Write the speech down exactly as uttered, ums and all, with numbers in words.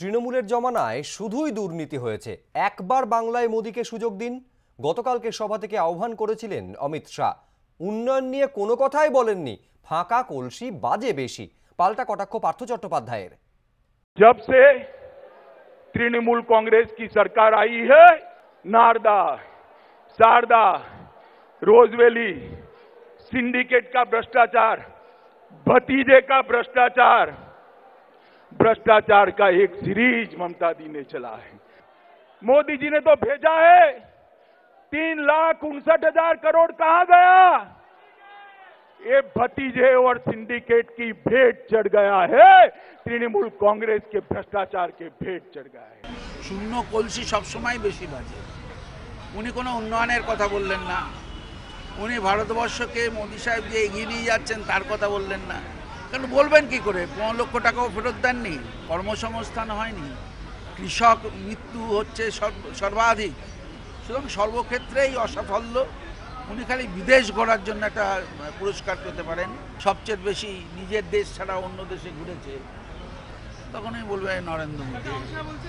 তৃণমূলের জমানায় শুধুই দুর্নীতি হয়েছে, একবার বাংলায় মোদীকে সুযোগ দিন। গতকালকে সভা থেকে আহ্বান করেছিলেন অমিত শাহ। উন্নয়ন নিয়ে কোনো কথাই বলেননি, ফাঁকা কলসি বাজে বেশি। পাল্টা কটাক্ষ পার্থ চট্টোপাধ্যায়ের। जब से तृणमूल कांग्रेस की सरकार आई है, नारदा, शारदा, रोजवेली, सिंडिकेट का भ्रष्टाचार, भतीजे का भ्रष्टाचार, भ्रष्टाचार का एक सीरीज ममता दी ने चला है। मोदी जी ने तो भेजा है, तीन लाख उनसठ हजार करोड़ कहां गया? ये भतीजे और सिंडिकेट की भेंट चढ़ गया है, तृणमूल कांग्रेस के भ्रष्टाचार के भेंट चढ़ गया है। শূন্য কলসি সবসময় বেশি বাজে। উনি কোনো উন্নয়নের কথা বললেন না, উনি ভারতবর্ষকে মোদী সাহেব যে এগিয়ে নিয়ে যাচ্ছেন তার কথা বললেন না। কারণ বলবেন কি করে? পনেরো লক্ষ টাকাও ফেরত দেননি, কর্মসংস্থান হয়নি, কৃষক মৃত্যু হচ্ছে সর্বাধিক। সুতরাং সর্বক্ষেত্রেই অসাফল্য। উনি খালি বিদেশ ঘোরার জন্য একটা পুরস্কার পেতে পারেন। সবচেয়ে বেশি নিজের দেশ ছাড়া অন্য দেশে ঘুরেছে, তখনই বলবে নরেন্দ্র মোদী।